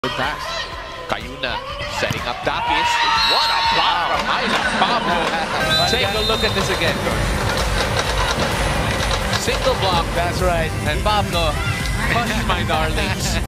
Good pass. Cayuna setting up Daquis. What a block from Myla. Pablo. Take a look at this again. Single block. That's right. And Pablo, hush my darlings.